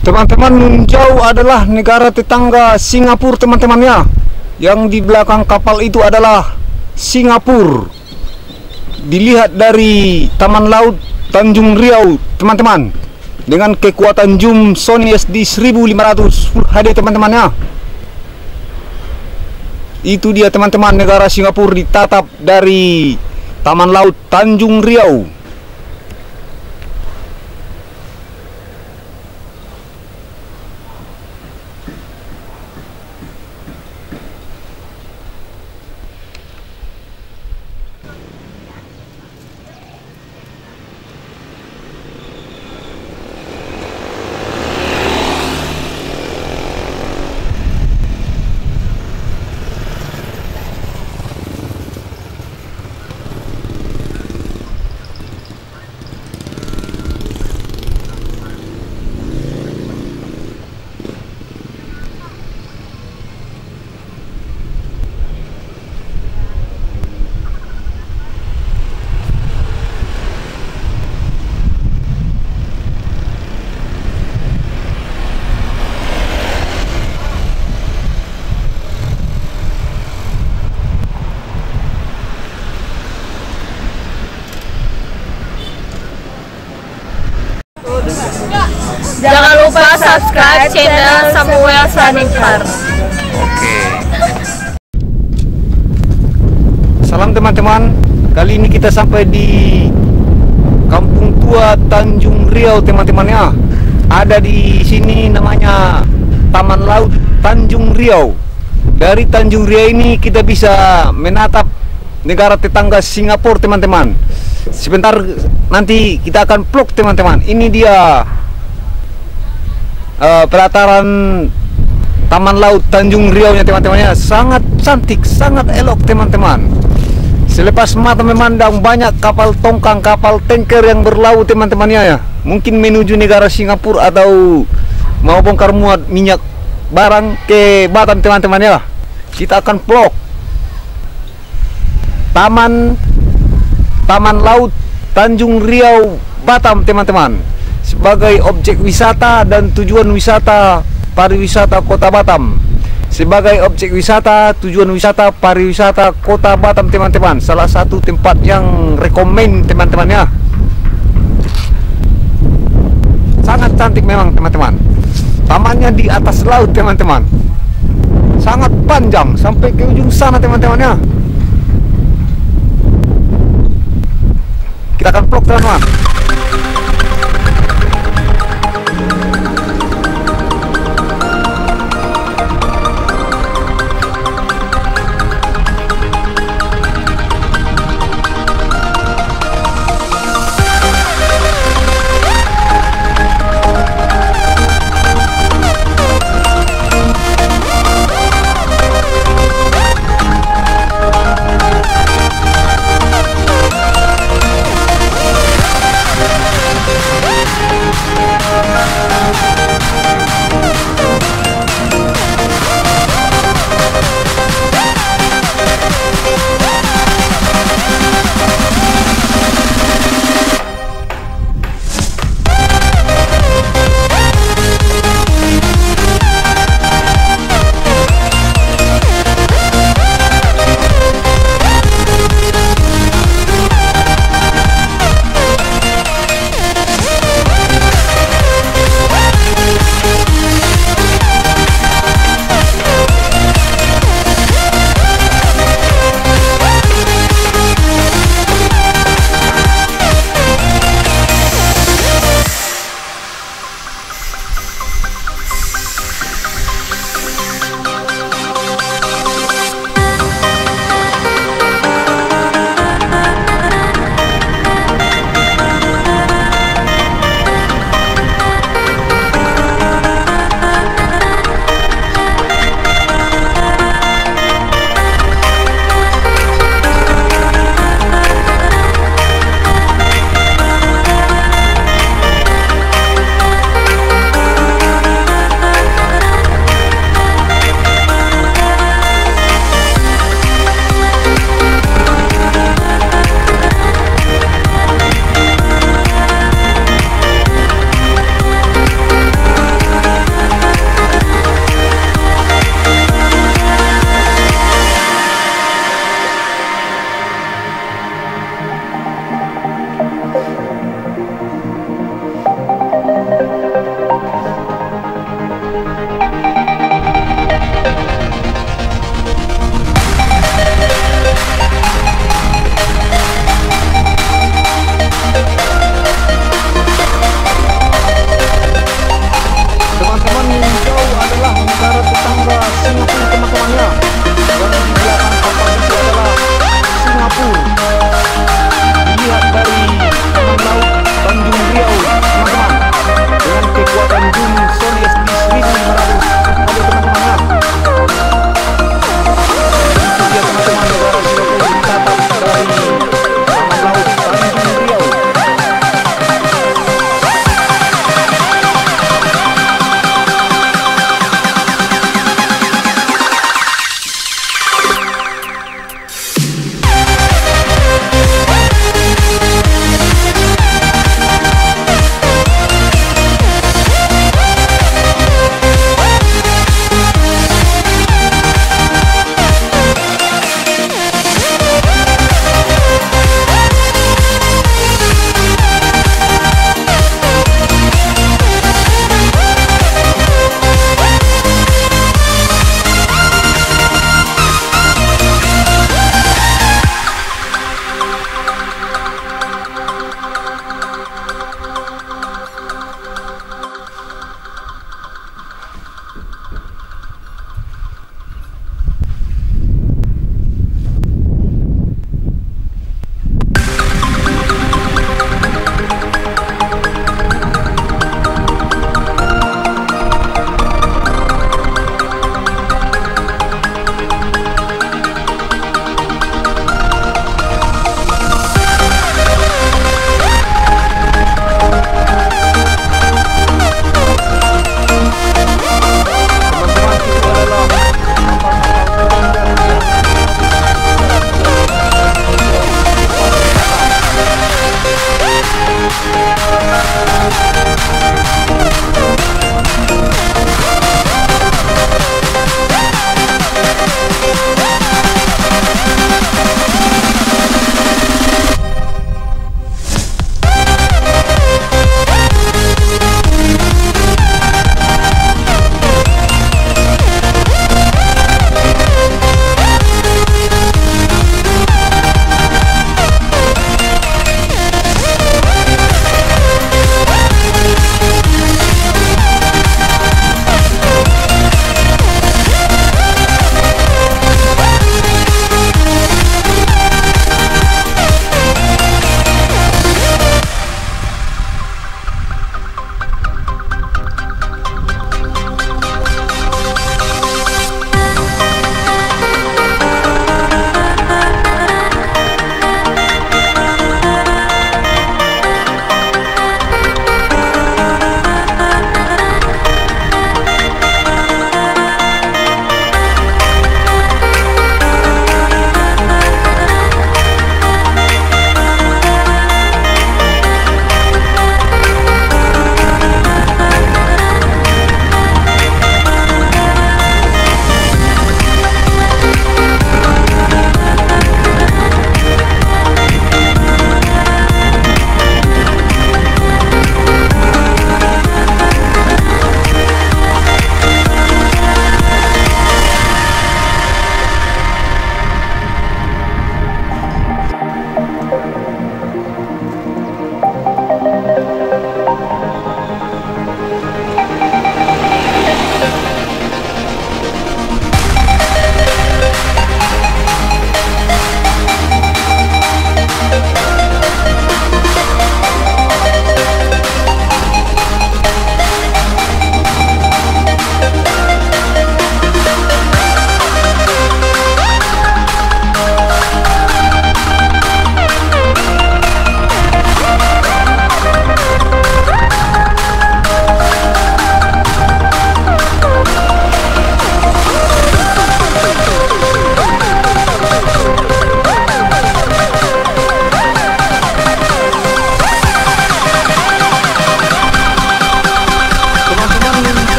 Teman-teman, Nunjau adalah negara tetangga Singapura, teman-temannya. Yang di belakang kapal itu adalah Singapura. Dilihat dari Taman Laut Tanjung Riau, teman-teman, dengan kekuatan zoom Sony SD 1500 Full HD, teman-temannya. Itu dia, teman-teman, negara Singapura ditatap dari Taman Laut Tanjung Riau. Jangan lupa subscribe channel Samuel Sanipar. Oke. Salam teman-teman. Kali ini kita sampai di Kampung Tua Tanjung Riau, teman-temannya. Ada di sini namanya Taman Laut Tanjung Riau. Dari Tanjung Riau ini kita bisa menatap negara tetangga Singapura, teman-teman. Sebentar nanti kita akan vlog, teman-teman. Ini dia pelataran Taman Laut Tanjung Riau nya, teman-temannya. Sangat cantik, sangat elok, teman-teman. Selepas mata memandang banyak kapal tongkang, kapal tanker yang berlaut, teman-temannya, ya. Mungkin menuju negara Singapura atau mau bongkar muat minyak barang ke Batam, teman-temannya. Kita akan vlog Taman Laut Tanjung Riau Batam, teman-teman, sebagai objek wisata dan tujuan wisata pariwisata Kota Batam. Sebagai objek wisata, tujuan wisata pariwisata Kota Batam, teman-teman. Salah satu tempat yang rekomen, teman-temannya. Sangat cantik memang, teman-teman. Tamannya di atas laut, teman-teman. Sangat panjang sampai ke ujung sana, teman-temannya. Kita akan vlog, teman-teman.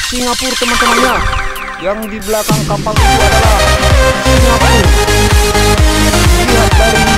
Singapura teman-temannya. Yang di belakang kapal itu adalah Singapura. Lihat dari